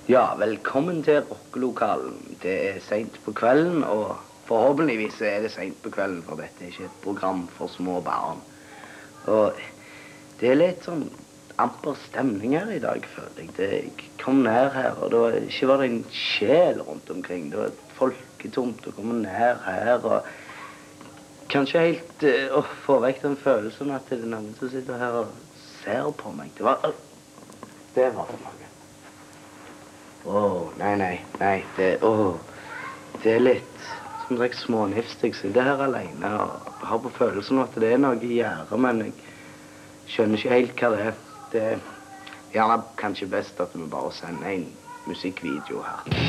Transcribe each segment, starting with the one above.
Ja, velkommen til rockelokalen. Det er sent på kvelden, og forhåpentligvis er det sent på kvelden, for dette er ikke et program for små barn. Og det er litt sånn amper stemning her i dag, føler jeg. Jeg kom ned her, og da ikke var det en sjel rundt omkring. Det var folketomt å komme ned her, og kanskje helt få vekk den følelsen at det er noen som sitter her og ser på meg. Det var det mange. Nei, det er litt som jeg smånifst. Jeg sitter her alene og har på følelsen at det er noe i gjerdet, men jeg skjønner ikke helt hva det er. Det er gjerne kanskje best at vi bare sender en musikkvideo her.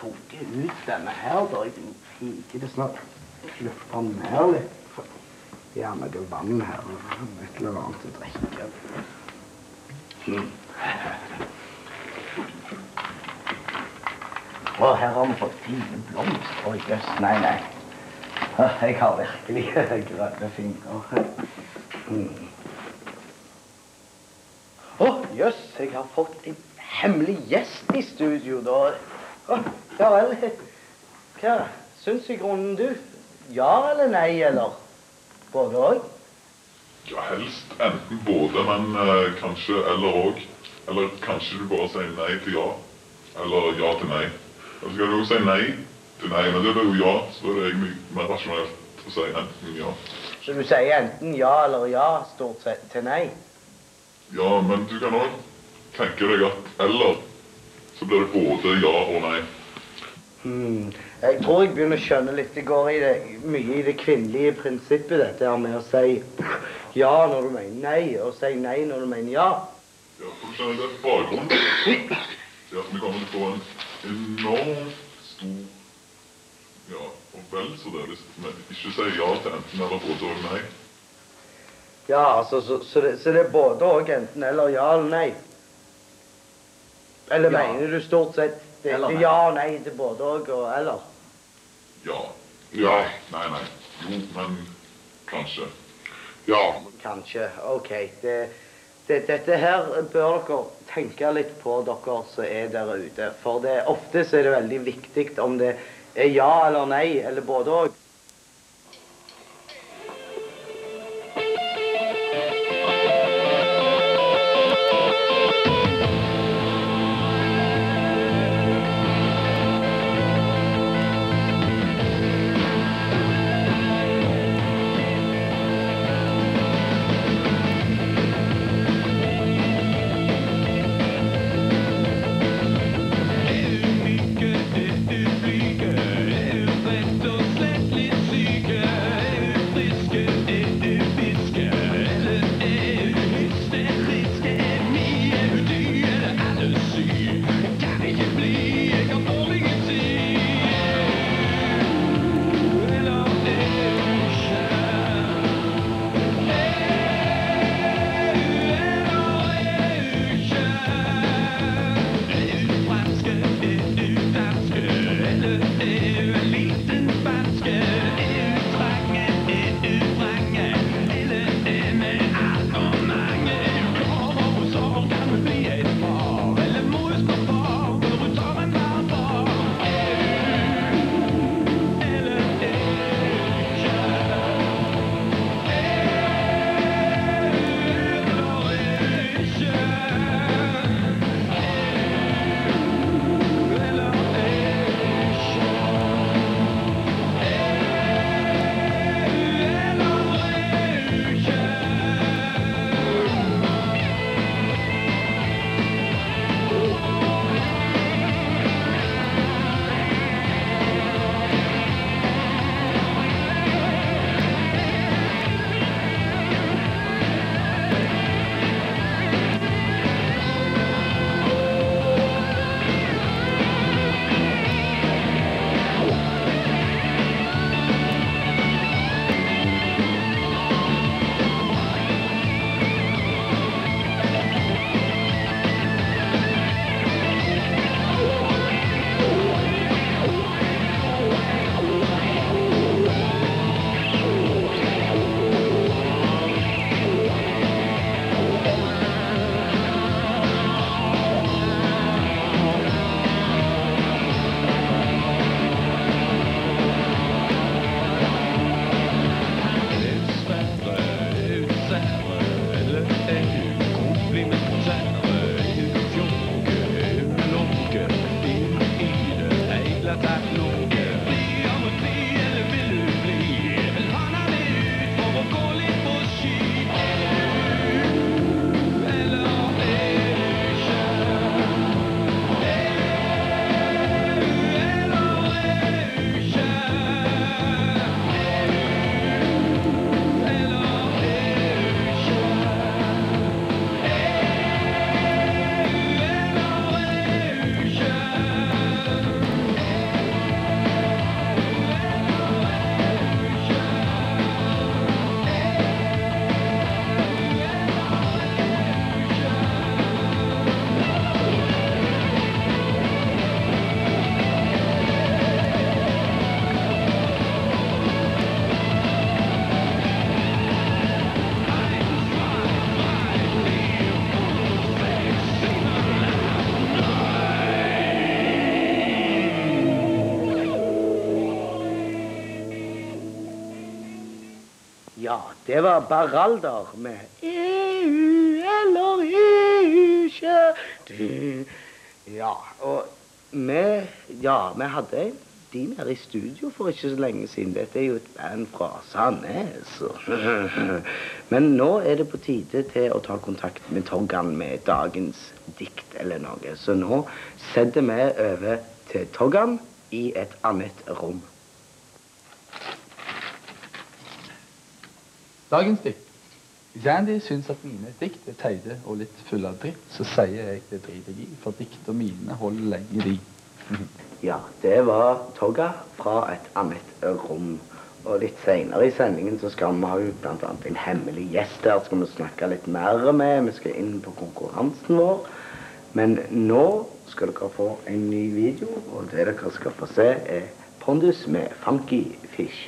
tok ut denne her, da. Jeg hiker det snart. Løfte fram den her litt. Gjerne noe vann her, et eller annet å drikke. Å, her har vi fått fine blomster. Oi, jøss, nei. Jeg har virkelig grønne fingre. Å, jøss, jeg har fått en hemmelig gjest i studio, da. Å, ja vel. Hva syns i grunnen du? Ja eller nei, eller? Både og? Ja, helst enten både, men kanskje eller og. Eller kanskje du bare sier nei til ja, eller ja til nei. Og så kan du også si nei til nei, men det blir jo ja, så er det egentlig mer rasjonelt å si enten ja. Så du sier enten ja eller ja, stort sett, til nei? Ja, men du kan også tenke deg at eller, så blir det både ja og nei. Jeg tror jeg begynner å skjønne litt. Det går mye i det kvinnelige prinsippet, dette her med å si ja når du mener nei, og si nei når du mener ja. Ja, for du skjønner det bakgrunnen. Det at vi kommer til å få en enormt stor, ja, og vel så det, hvis vi ikke sier ja til enten eller både og nei. Ja, altså, så det er både og enten eller ja eller nei. Eller ja. Mener du stort sett det er ja og nei til både og eller? Ja. Ja. Nei. Jo, men kanskje. Ja. Kanskje, ok. Dette her bør dere tenke litt på, dere som er der ute. For ofte så er det veldig viktig om det er ja eller nei, eller både og. Flyger, flyger, flyger, Ja, det var Baralder med EU eller ikke. Ja, og vi hadde de nede i studio for ikke så lenge siden. Dette er jo et band fra Sandnes. Men nå er det på tide til å ta kontakt med Toggan med dagens dikt eller noe. Så nå setter vi over til Toggan i et annet rom. Dagens dikt. Hvis Andy syns at mine dikt er teide og litt full av dritt, så sier jeg det driter jeg i, for dikt og mine holder lenge de. Ja, det var Togga fra et annet rom. Og litt senere i sendingen så skal vi ha jo blant annet en hemmelig gjest her. Skal vi snakke litt mer med. Vi skal inn på konkurransen vår. Men nå skal dere få en ny video, og det dere skal få se er Pondus med Funky Fish.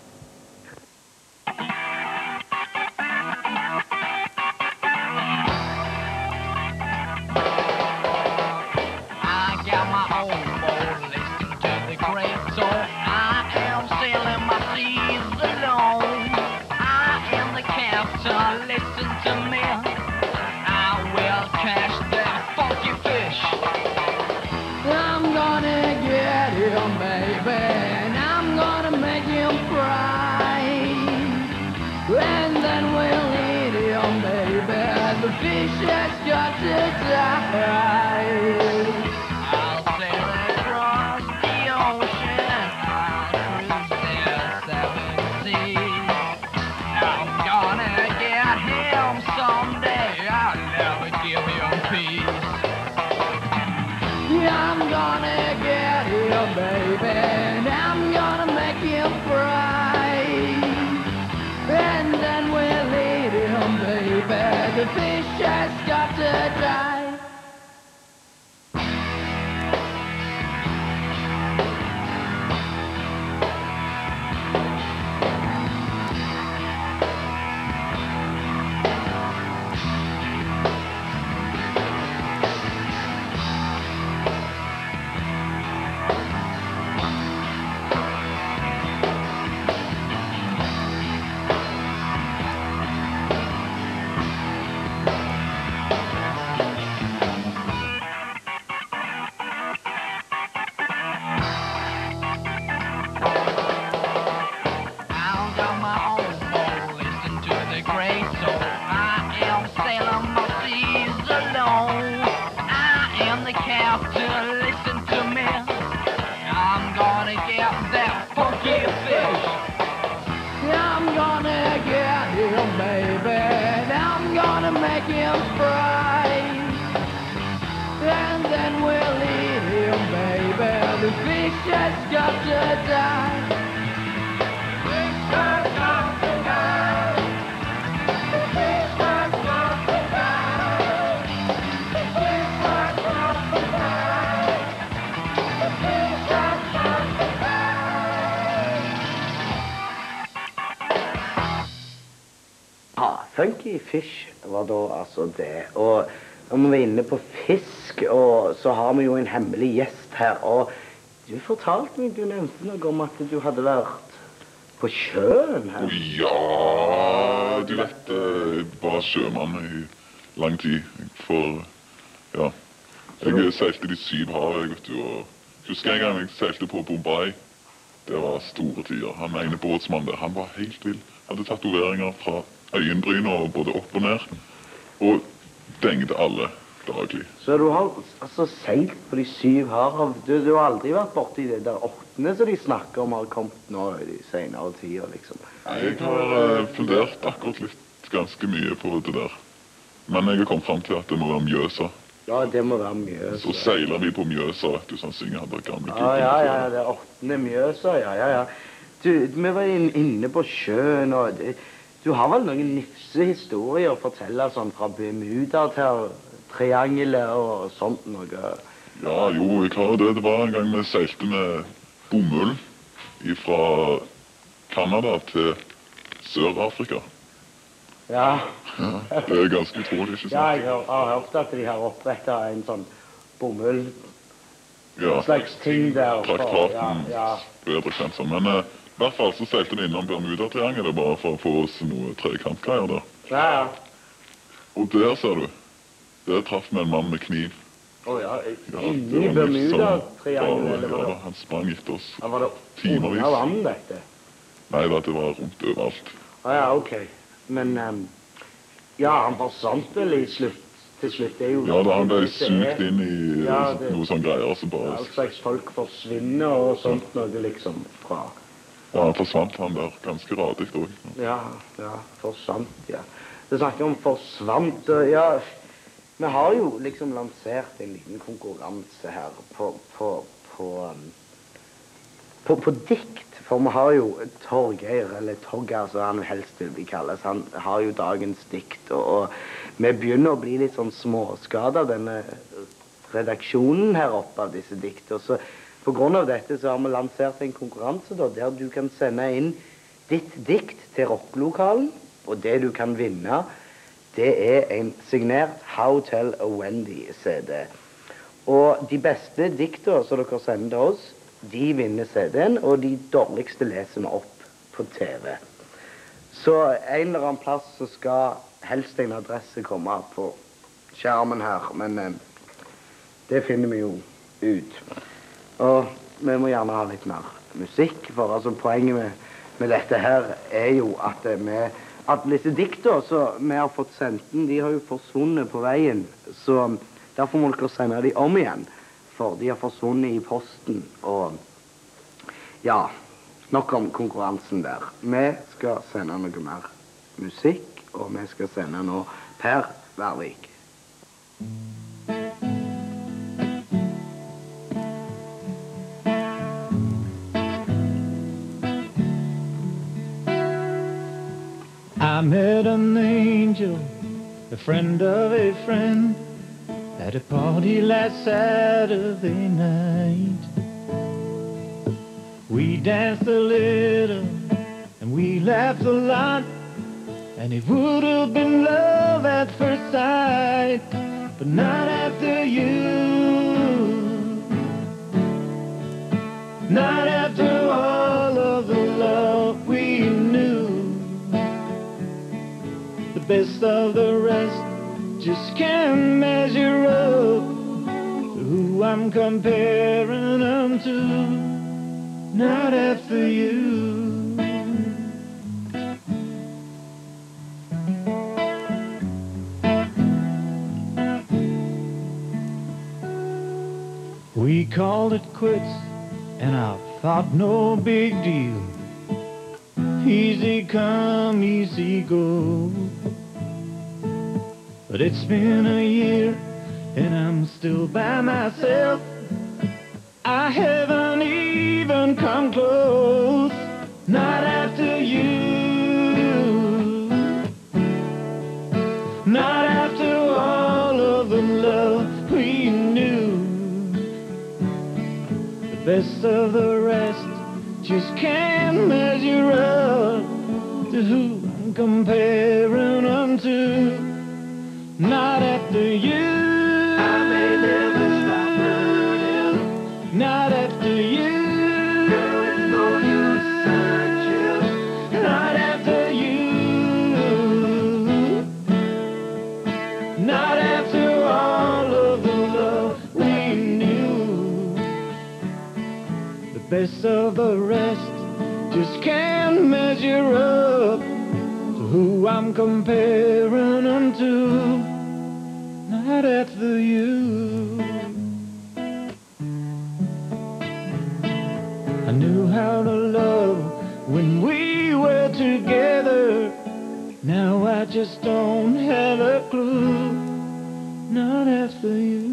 Funky Fish var da altså det. Og når vi er inne på fisk, og så har vi jo en hemmelig gjest her. Og du fortalte meg, du nevnte noe om at du hadde vært på sjøen her. Ja, du vet, jeg var sjømann i lang tid. For, ja, jeg seilte de 7 hav, vet du. Og husker en gang jeg seilte på Bombay. Det var store tider. Han ene båtsmannen der, han var helt vild. Hadde tatoveringer fra øyenbryn og både opp og ned, og dengte alle daglig. Så du har altså seilt på de 7 hav. Du har aldri vært borte i det der 8. som de snakker om har kommet nå i de senere tider, liksom? Jeg har fundert akkurat litt ganske mye på det der. Men jeg har kommet frem til at det må være Mjøsa. Ja, det må være Mjøsa. Så seiler vi på Mjøsa, vet du, sånn synger han der gamle gutten. Ja, det er 8. Mjøsa, ja. Du, vi var inne på sjøen, og du har vel noen nifse historier å fortelle sånn fra Bermuda til Triangelet og sånt noe? Ja, jo, jeg har det. Det var en gang vi seilte med bomull fra Canada til Sør-Afrika. Ja. Det er ganske utrolig, ikke sant? Ja, jeg har hørt at de har opprettet en sånn bomull slags ting der. Traktaten, bedre kjent som. Men I hvert fall så seilte vi innom Bermuda-triangelet bare for å få oss noe trekantgreier der. Ja. Og der, ser du, der traff vi en mann med kniv. Ja, Ja, inni det var Bermuda-triangelet, eller ja, hva da? han sprang etter oss Ja, var det timevis. under vann, dette? Nei, det var rundt overalt. Ja, ok. Men, ja, han forsvant vel til slutt. Det er jo... Ja, da han ble sugt inn i noe sånn greier, så bare... All slags folk forsvinner og sånt noe liksom fra... Ja, han forsvant han der ganske radig også. Ja, forsvant, ja. Det snakker om forsvant, ja... Vi har jo liksom lansert en liten konkurranse her på dikt, for vi har jo Torgeir, eller Torgeir, så han helst vil bli kallet. Han har jo dagens dikt, og vi begynner å bli litt sånn småskadet av denne redaksjonen her oppe av disse dikt. Og så på grunn av dette så har vi lansert en konkurranse da, der du kan sende inn ditt dikt til rockelokalen, og det du kan vinne, det er en signert How Tell a Wendy-CD. Og de beste dikter som dere sender til oss, de vinner CD-en, og de dårligste leser vi opp på TV. Så en eller annen plass så skal helst en adresse komme på skjermen her, men det finner vi jo ut. Og vi må gjerne ha litt mer musikk, for altså poenget med dette her er jo at disse dikter som vi har fått sendt inn, de har jo forsvunnet på veien, så derfor må dere sende de om igjen, for de har forsvunnet i posten, og ja, nok om konkurransen der. Vi skal sende noe mer musikk, og vi skal sende nå Per Værvik. I met an angel, a friend of a friend, at a party last Saturday night. We danced a little and we laughed a lot, and it would have been love at first sight, but not after you. Not after all of the love we knew. The best of the rest just can't measure up to who I'm comparing them to. Not after you. We called it quits, and I thought no big deal. Easy come, easy go. But it's been a year, and I'm still by myself. I haven't even come close. Not after you. Not after all of the love we knew. The best of the rest just can't measure up to who I'm comparing them to. Not after you. I may never stop hurting. Not after you. There is no use searching. Not after you. Not after all of the love we knew. The best of the rest just can't measure up to who I'm comparing them to. Not after you. I knew how to love when we were together. Now I just don't have a clue. Not after you.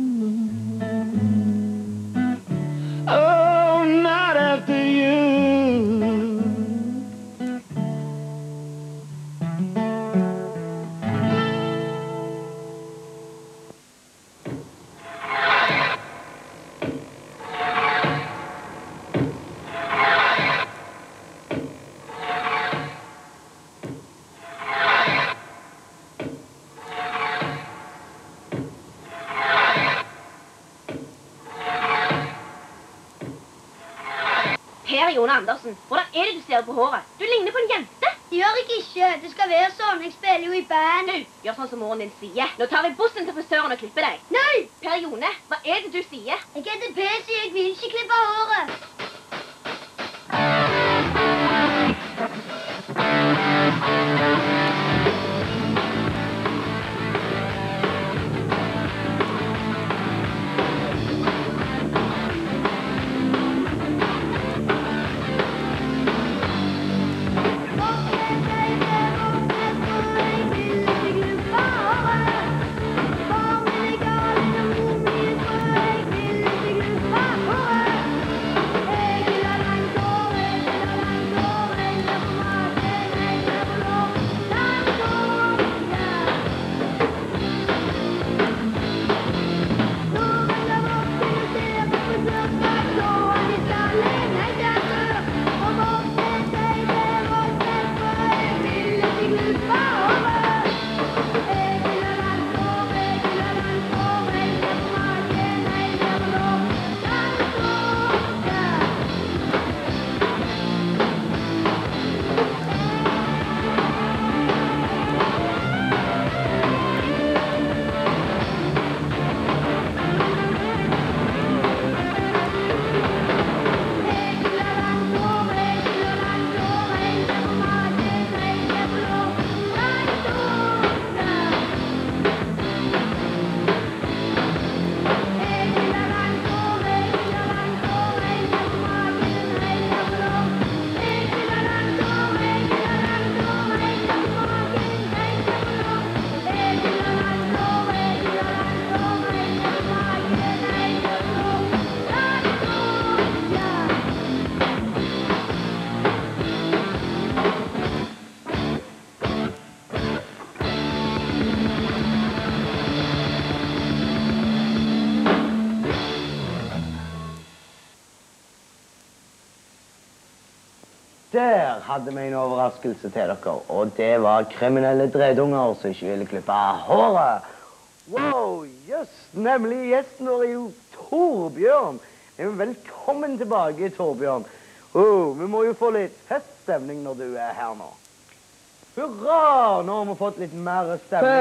Oh, not after you. Per Jone Andersen, hvordan er det du ser på håret? Du ligner på en jente. Det gjør jeg ikke. Det skal være sånn. Jeg spiller jo i band. Du, gjør sånn som moren din sier. Nå tar vi bussen til frisøren og klipper deg. Nei! Per Jone, hva er det du sier? Jeg heter PC. Jeg vil ikke klippe håret. Der hadde vi en overraskelse til dere, og det var kriminelle dredunger som ikke ville klippe håret. Wow, jøss, nemlig gjesten vår er jo Torbjørn. Velkommen tilbake, Torbjørn. Vi må jo få litt feststemning når du er her nå. Hurra! Nå har vi fått litt mer stemning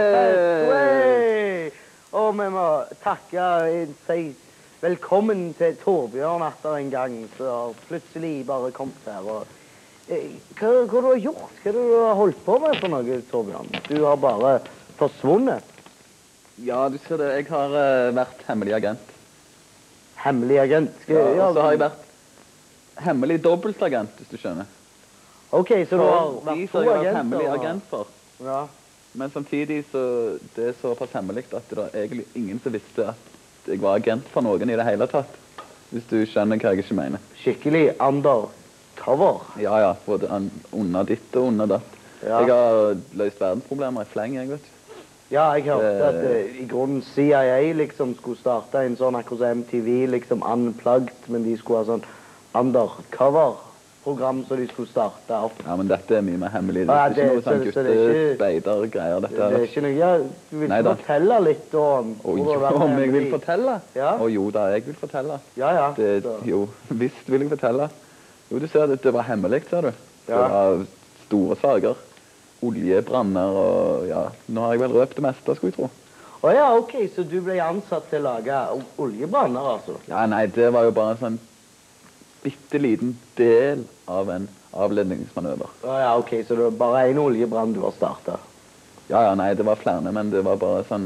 her. Og vi må takke, si velkommen til Torbjørn etter en gang, så plutselig bare kommet her. Hva du har gjort? Hva du har holdt på med for noe, Torbjørn? Du har bare forsvunnet. Ja, du ser det. Jeg har vært hemmelig agent. Hemmelig agent? Ja, og så har jeg vært hemmelig dobbeltagent, hvis du skjønner. Ok, så du har vært to agenter? Hemmelig agent for. Ja. Men samtidig så det er såpass hemmelig at det er egentlig ingen som visste at jeg var agent for noen i det hele tatt. Hvis du skjønner hva jeg ikke mener. Skikkelig undercover? Ja, både under ditt og under datt. Ja. Jeg har løst verdensproblemer i fleng, jeg vet. Ja, jeg hørte at i grunnen CIA liksom skulle starte en sånn akkurat som MTV, liksom unplugged, men de skulle ha sånn undercover-program som de skulle starte opp. Ja, men dette er mye mer hemmelig. Det er ikke noe sånn guttespeider-greier, dette. Det er ikke noe, ja, du vil ikke fortelle litt om... Om jeg vil fortelle? Ja. Jo da, jeg vil fortelle. Ja. Jo, visst vil jeg fortelle. Jo, du ser at det var hemmelig, ser du. Ja. Det var store saker. Oljebranner og ja, nå har jeg vel røpt det meste, skulle jeg tro. Ja, ok, så du ble ansatt til å lage oljebranner, altså? Ja, nei, det var jo bare en sånn bitteliten del av en avledningsmanøver. Ja, ok, så det var bare en oljebrann du har startet? Ja, nei, det var flere, men det var bare sånn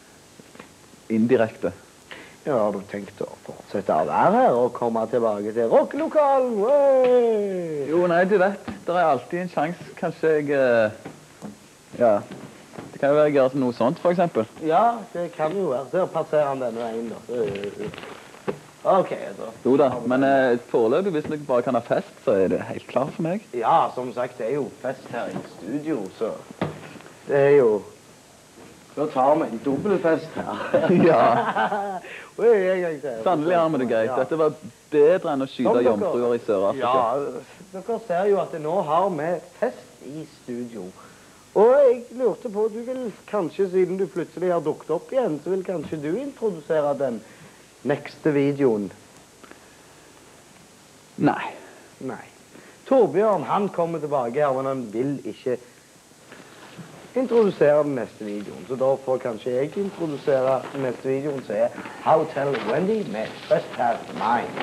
indirekte. Ja, har du tenkt å fortsette å være her og komme tilbake til rockelokalen? Jo, nei, du vet, det er alltid en sjanse. Kanskje jeg, ja, det kan jo være jeg gjør noe sånt, for eksempel. Ja, det kan jo være. Der passerer han denne veien, da. Ok, da. Jo da, men foreløpig, hvis jeg bare kan ha fest, så er det helt klart for meg. Ja, som sagt, det er jo fest her i studio, så det er jo... Da tar vi en dobbeltfest her. Ja. Sannelig har vi det greit. Dette var bedre enn å skyte jomfruer i Sør-Afrika. Ja, dere ser jo at nå har vi fest i studio. Og jeg lurte på, du vil kanskje, siden du plutselig har dukket opp igjen, så vil kanskje du introdusere den neste videoen? Nei. Nei. Torbjørn, han kommer tilbake her, men han vil ikke introdusere den neste videoen. Så da får kanskje jeg introdusere den neste videoen, som er How to Tell Wendy med Trespass Mine.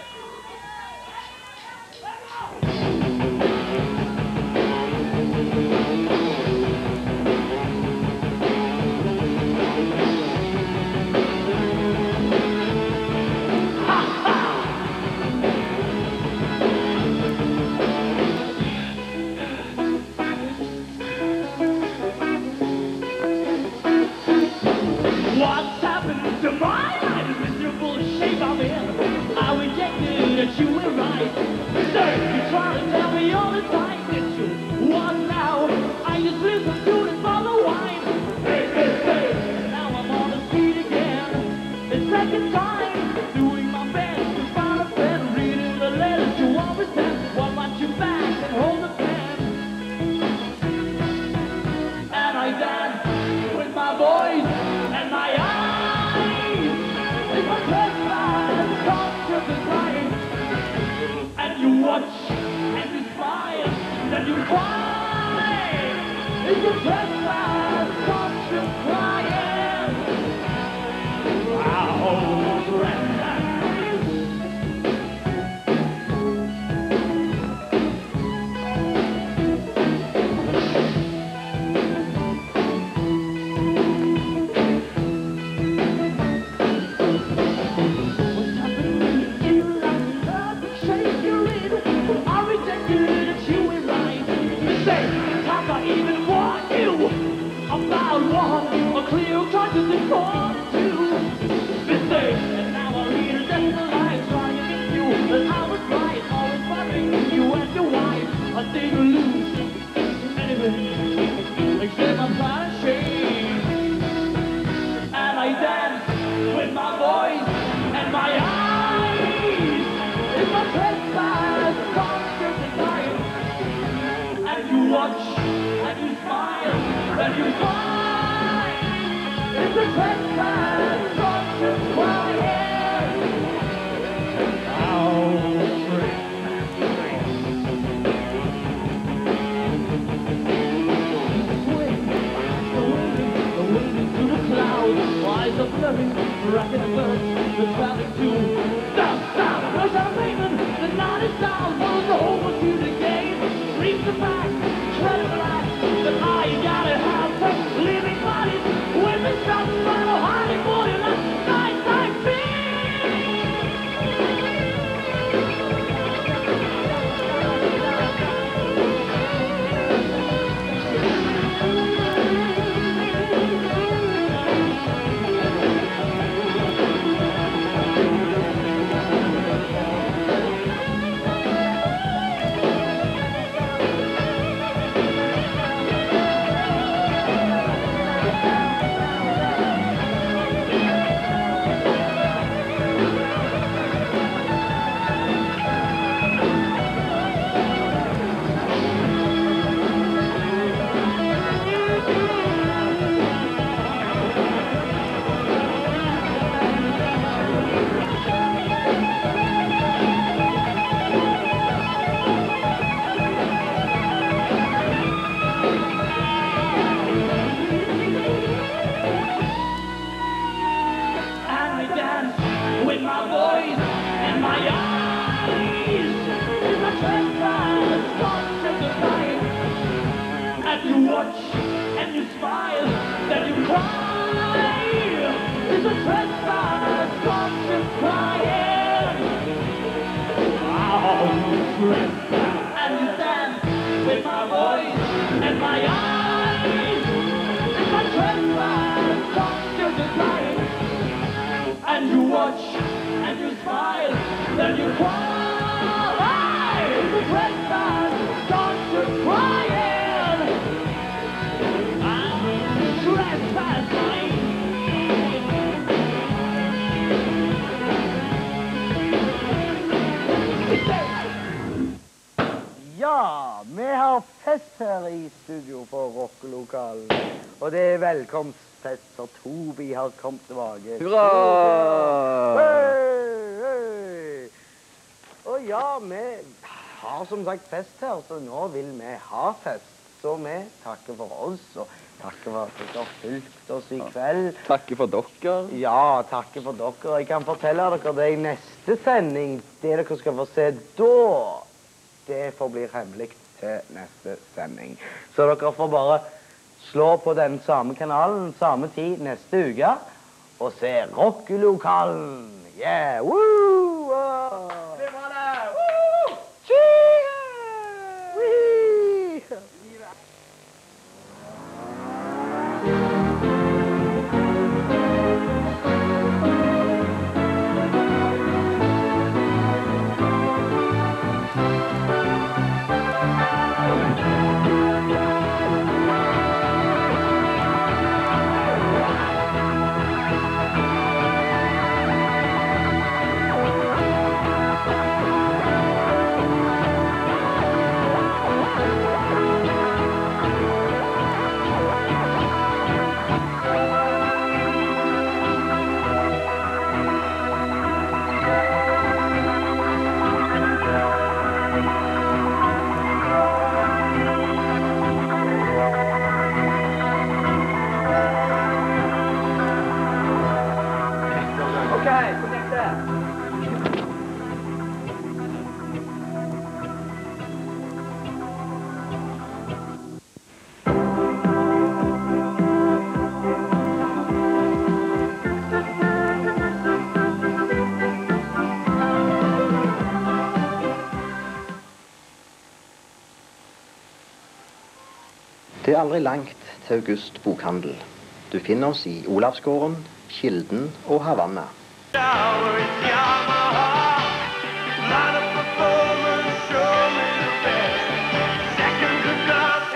Ja, vi har fest her i studio for rockelokalen. Og det er velkomstfest, for Tobi har kommet tilbake. Hurra! Hey, hey. Og ja, vi har som sagt fest her, så nå vil vi ha fest. Så vi takker for oss, og takker for at dere har fulgt oss i kveld. Takker for dere. Ja, takker for dere. Jeg kan fortelle dere det i neste sending. Det dere skal få se da, det forblir hemmelig til neste sending. Så dere får bare slå på den samme kanalen, samme tid neste uke, og se Rockelokalen. Yeah, woo! Det var det! Woo! Cheers! Wee! Det er aldri langt til August bokhandel. Du finner oss i Olavsgården, Kilden og Havanna.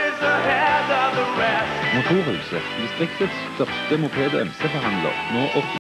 Motorhuset, distriktets største moped- og MC-forhandler, nå opp